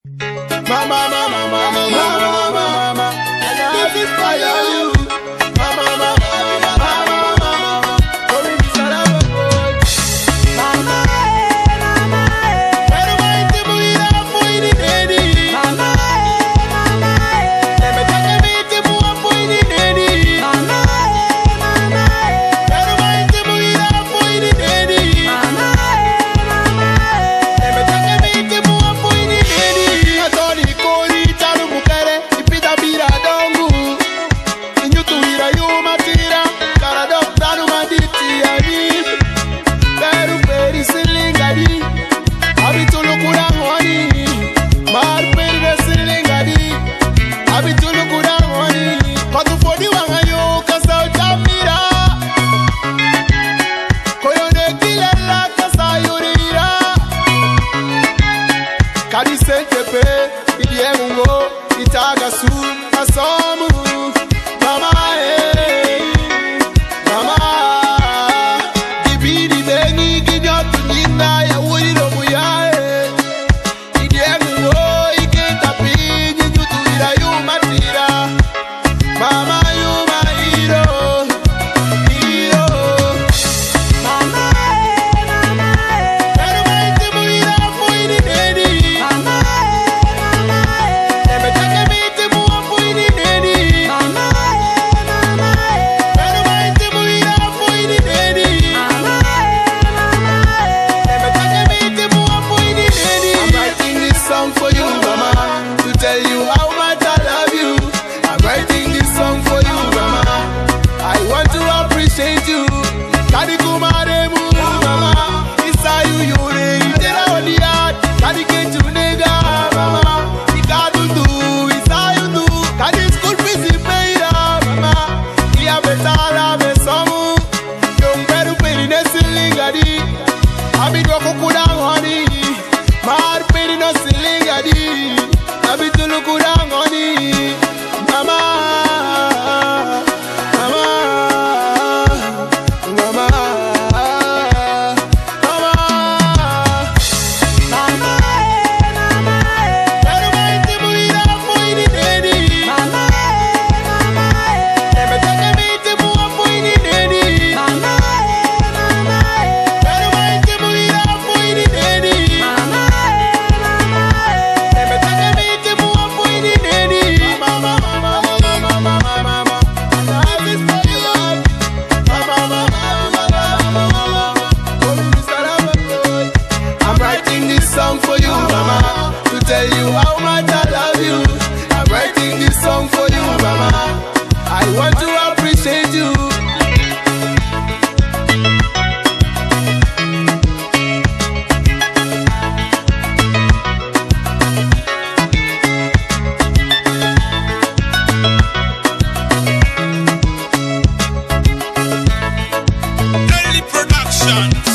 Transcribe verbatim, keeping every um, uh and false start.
Mama, mama, mama, mama, mama, mama, I love it for you. Mama, mama, mama, mama, mama, oh, it's a love boy. Mama, mama, pero vai te muira foi ni neni. Mama, mama, e me toca me te mua foi ni neni. Mama, mama, pero vai te muira foi ni neni. Mama, mama, e me toca me te mua foi ni neni. Atoni kori tanu mukere ipita bira dongu. Inyu tu ira yu matira kara dok tanu maditi ari. Peru peri silingadi abitulu kurangoni. Mar peri de silingadi abitulu kurangoni. Kotu fodi wanga yo kasa utamira. Koyone kilela kasa yurira. Kadi sentepe idiemungo itagasu asomu. Mama eh, mama dibidi bengi kinyotu nina ya wiro muya eh. Idiemungo ikitapi nyutu ira yumatira. Mama yuma hero, hero. Mama eh, mama eh, pero maite muira foi ni neni. Mama eh, mama eh, e me toca me te mua foi ni neni. Mama eh, mama eh, pero maite muira foi ni neni. Mama eh, mama eh, e me toca me te mua foi ni neni. I'm writing this song for you, mama, to tell you how much I love you. I'm writing this song for you, mama. I want to appreciate you. Kadi kumare mu, mama. Isa you you re itera on the heart. Kadi ketu nega, mama. Ikadu du, isa you do. Kadi school fees is paid up, mama. Iya betala besomu. Yung peru peri nesilingadi. Abid wako kudang honey. Mar peri no silingadi. Abid tulu kudang honey. Mama, mama, mama, mama, mama eh, mama eh, pero maite muira foi ni neni. Mama eh, mama eh, e me toca me te mua foi ni neni. Mama eh, mama eh, pero maite muira foi ni neni. Mama eh, mama eh, e me toca me te mua foi ni neni. Mama, mama, mama, mama, mama, mama, I love it for you. Mama, mama, mama, mama, mama, oh, it's a love boy. I'm writing this song for you, mama, to tell you how much I love you. I'm writing this song for you, mama. I want to appreciate you. Early production.